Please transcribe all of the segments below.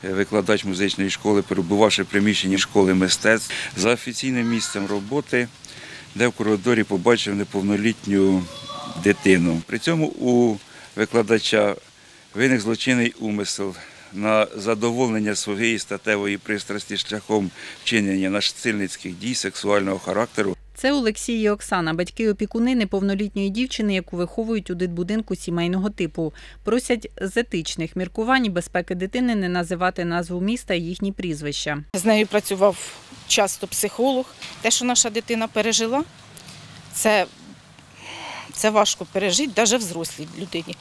викладач музичної школи, перебувавши в приміщенні школи мистецтв, за офіційним місцем роботи, де в коридорі побачив неповнолітню дитину. При цьому у викладача виник злочинний умисел на задоволення своєї статевої пристрасті шляхом вчинення насильницьких дій сексуального характеру. Це Олексій і Оксана, батьки-опікуни неповнолітньої дівчини, яку виховують у дитбудинку сімейного типу. Просять з етичних міркувань і безпеки дитини не називати назву міста і їхні прізвища. З нею працював часто психолог. Те, що наша дитина пережила, це важко пережити навіть взрослій людині.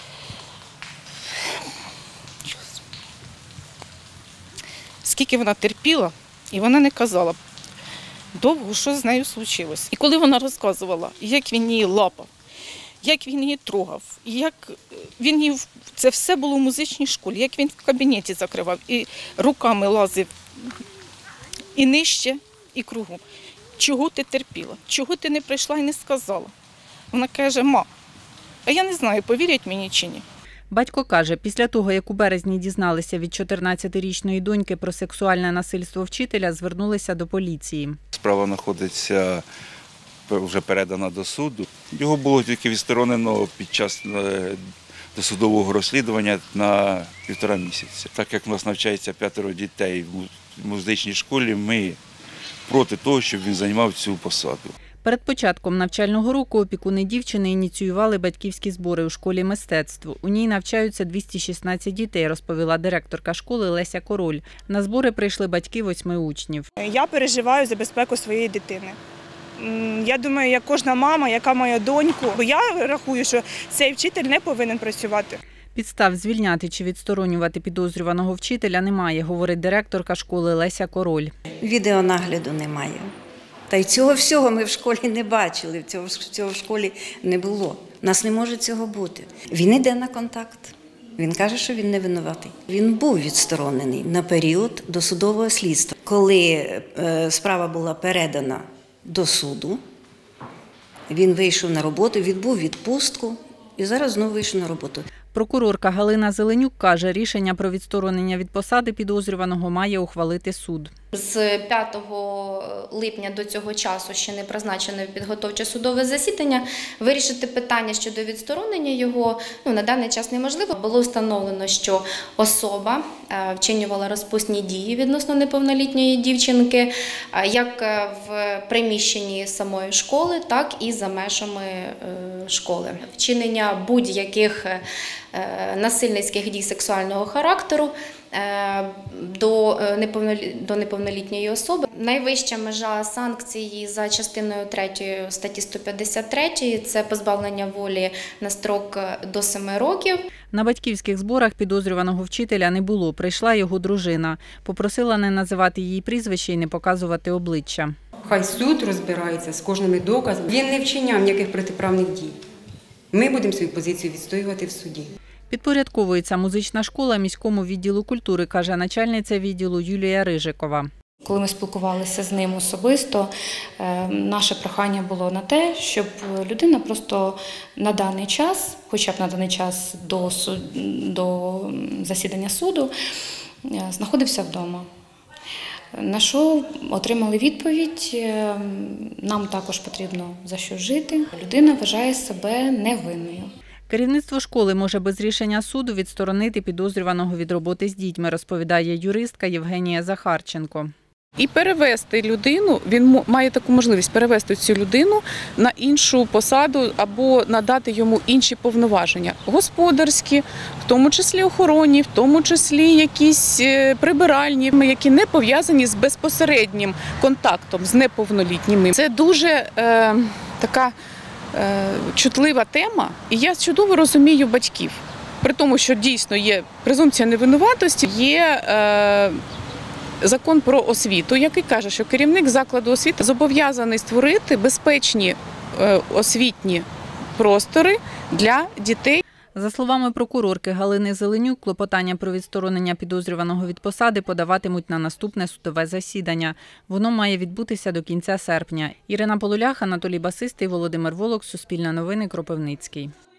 Скільки вона терпіла, і вона не казала довго, що з нею случилось. І коли вона розказувала, як він її лапав, як він її трогав, як він її, це все було в музичній школі, як він в кабінеті закривав і руками лазив і нижче, і кругом. Чого ти терпіла? Чого ти не прийшла і не сказала? Вона каже: ма, а я не знаю, повірять мені чи ні. Батько каже, після того, як у березні дізналися від 14-річної доньки про сексуальне насильство вчителя, звернулися до поліції. Справа знаходиться, вже передана до суду. Його було тільки відсторонено під час досудового розслідування на 1,5 місяця. Так як у нас навчається 5 дітей в музичній школі, ми проти того, щоб він займав цю посаду. Перед початком навчального року опікуни дівчини ініціювали батьківські збори у школі мистецтв. У ній навчаються 216 дітей, розповіла директорка школи Леся Король. На збори прийшли батьки 8 учнів. Я переживаю за безпеку своєї дитини. Я думаю, як кожна мама, яка має доньку, бо я рахую, що цей вчитель не повинен працювати. Підстав звільняти чи відсторонювати підозрюваного вчителя немає, говорить директорка школи Леся Король. Відеонагляду немає. Та й цього всього ми в школі не бачили, цього в школі не було. У нас не може цього бути. Він йде на контакт. Він каже, що він не винуватий. Він був відсторонений на період досудового слідства. Коли справа була передана до суду, він вийшов на роботу, відбув відпустку і зараз знову вийшов на роботу. Прокурорка Галина Зеленюк каже, рішення про відсторонення від посади підозрюваного має ухвалити суд. З 5 липня до цього часу ще не призначене підготовче судове засідання. Вирішити питання щодо відсторонення його на даний час неможливо. Було встановлено, що особа вчинювала розпусні дії відносно неповнолітньої дівчинки, як в приміщенні самої школи, так і за межами школи. Вчинення будь-яких насильницьких дій сексуального характеру до неповнолітньої особи. Найвища межа санкції за частиною 3 статті 153 – це позбавлення волі на строк до 7 років. На батьківських зборах підозрюваного вчителя не було. Прийшла його дружина. Попросила не називати її прізвище і не показувати обличчя. Хай суд розбирається з кожними доказами. Він не вчиняв ніяких протиправних дій. Ми будемо свою позицію відстоювати в суді. Підпорядковується музична школа міському відділу культури, каже начальниця відділу Юлія Рижикова. Коли ми спілкувалися з ним особисто, наше прохання було на те, щоб людина просто на даний час, хоча б на даний час до засідання суду, знаходився вдома. На що отримали відповідь, нам також потрібно за що жити. Людина вважає себе невинною. Керівництво школи може без рішення суду відсторонити підозрюваного від роботи з дітьми, розповідає юристка Євгенія Захарченко. І перевести людину, він має таку можливість перевести цю людину на іншу посаду або надати йому інші повноваження. Господарські, в тому числі охоронні, в тому числі якісь прибиральні, які не пов'язані з безпосереднім контактом з неповнолітніми. Це дуже така чутлива тема, і я чудово розумію батьків. При тому, що дійсно є презумпція невинуватості, є закон про освіту, який каже, що керівник закладу освіти зобов'язаний створити безпечні освітні простори для дітей. За словами прокурорки Галини Зеленюк, клопотання про відсторонення підозрюваного від посади подаватимуть на наступне судове засідання. Воно має відбутися до кінця серпня. Ірина Полулях, Анатолій Басистий, Володимир Волок, Суспільне новини, Кропивницький.